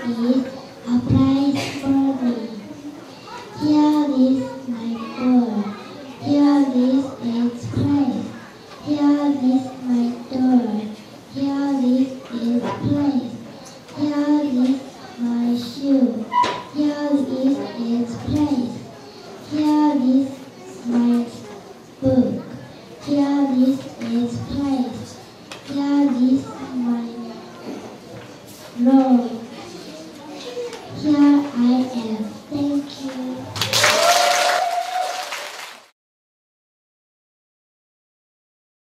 is a place for me. Here is my door. Here is its place. Here is my door. Here is its place. Here is my shoe. Here is its place. Here is my book. Here is its place. Here is my road.